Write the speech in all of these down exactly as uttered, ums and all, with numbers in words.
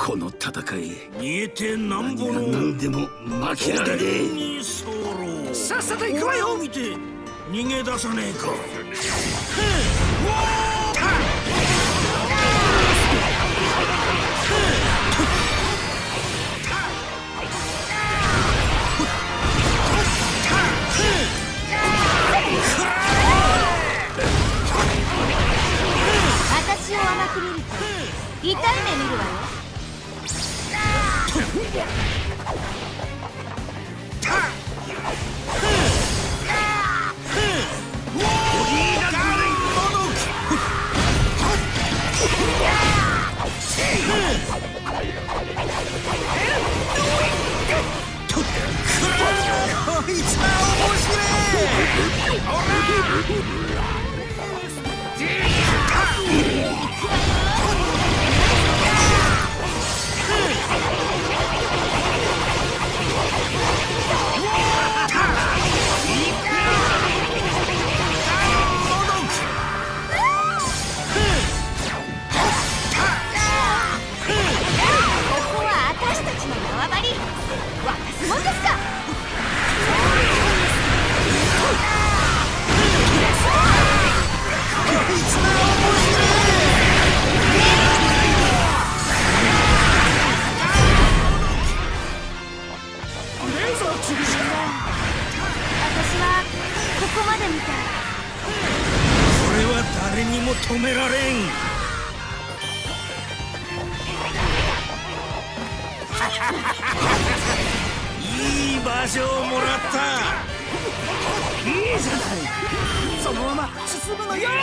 この戦い逃げてなんぼの何でも負けられねえ。 さっさと行くわよ。見て逃げ出さねえか。 私を甘く見ると痛い目見るわよ。 こいつは面白誰にも止められん。いい場所をもらった。いいじゃない。そのまま進むのよ。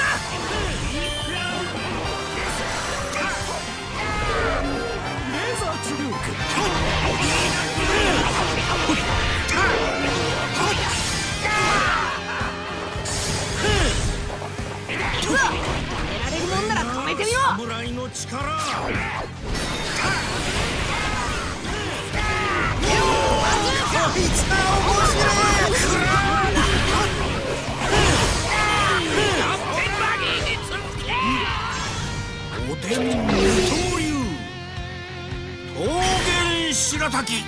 レーザー治療器。止められるもんなら止めてみよう。侍の力。こいつは面白い。おでん二刀流桃源白滝。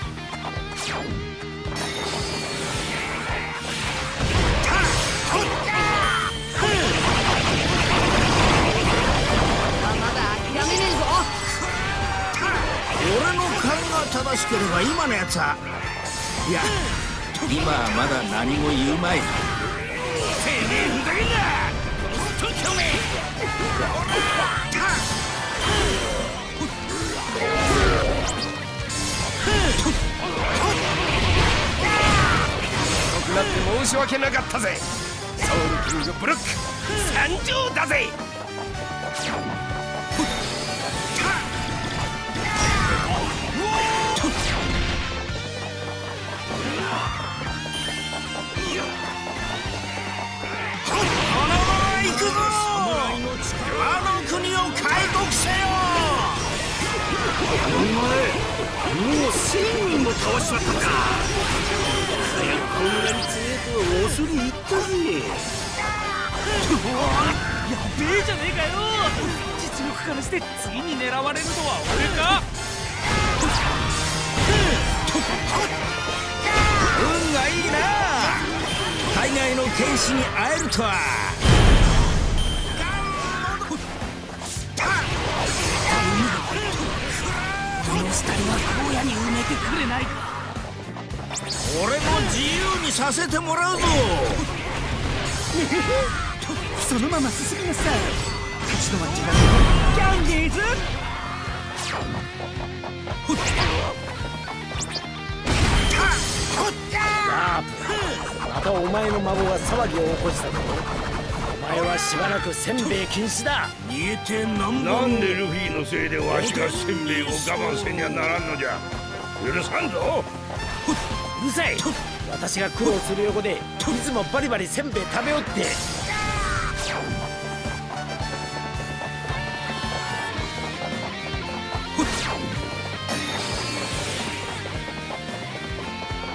俺の勘が正しければ今のやつは、いや今はまだ何も言うまい。てめえふざけんな。とっとめ遅くなって申し訳なかったぜ。ソウルキングブロック参上だぜ。お前、もうせんにんも倒しちまったか。早くこんなに強えと恐れ入ったぜ。 やべえじゃねえかよ。実力からして次に狙われるのは俺か。 運がいいな。海外の剣士に会えるとは。 下には荒野に埋めてくれないか。 俺も自由にさせてもらうぞ。 そのまま進みなさい。立ち止まっちゃダメ。キャンディーズ。 ラープ、またお前の孫が騒ぎを起こしたぞ。お前はしばらくせんべい禁止だ。 逃げてなんぼ。 なんでルフィのせいでわしがせんべいを我慢せにはならんのじゃ。許さんぞ。 うるさい。私が苦労する横でいつもバリバリせんべい食べよって。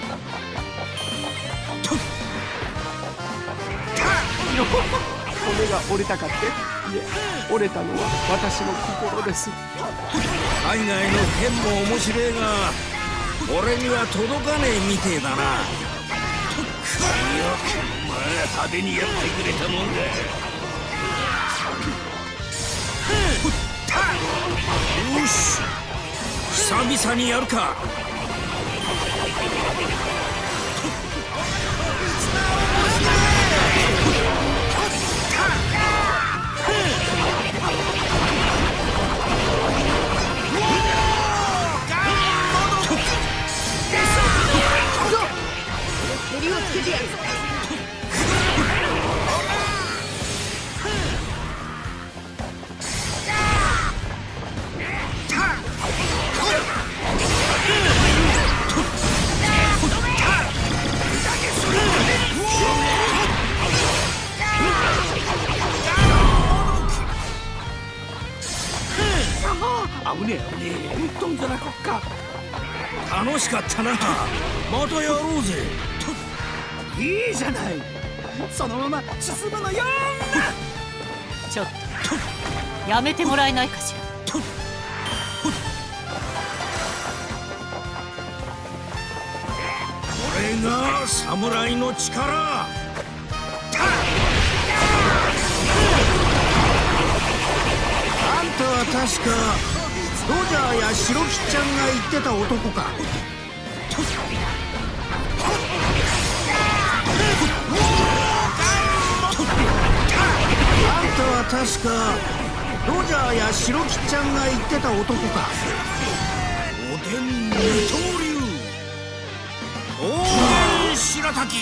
骨がが折れたかって？いえ、折れたのは私の心です。 海外の剣も面白いが俺には届かねえみてえだな。 いや、まあ派手にやってくれたもんだ。 よし、久々にやるか。 蹴りをつけてやる。 危ねえ危ねえ、どんざらこっか。 楽しかったな。またやろうぜ。 いいじゃない、そのまま進むのよ。 ちょっとやめてもらえないかしら。 これが侍の力。あんたは確かロジャーや白吉ちゃんが言ってた男か。あんたは確かロジャーや白吉ちゃんが言ってた男か。おでん二刀流大白滝。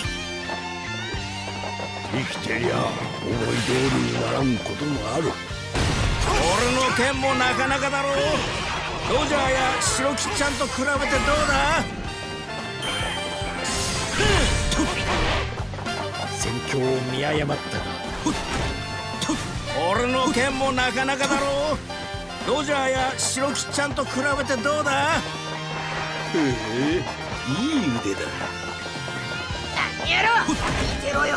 生きてりゃ思い通りにならんこともある。 俺の剣もなかなかだろう。ロジャーや白吉ちゃんと比べてどうだ。 戦況を見誤ったが、 俺の剣もなかなかだろう。ロジャーや白吉ちゃんと比べてどうだ。 へえ、いい腕だ。 何やろ、見てろよ。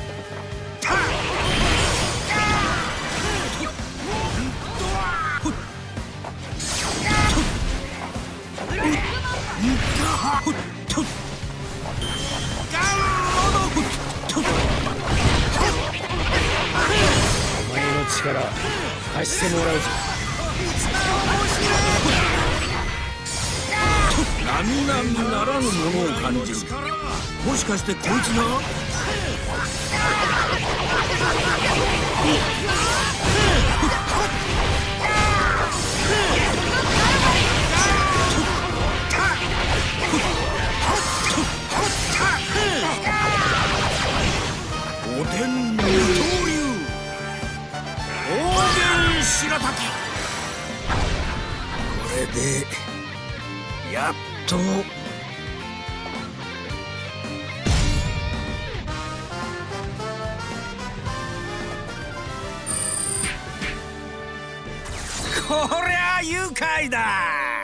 お前の力貸してもらうぞ。 並々ならぬものを感じる。もしかしてこいつが。おでん二刀流大元白滝。これでやっと。こりゃ愉快だ。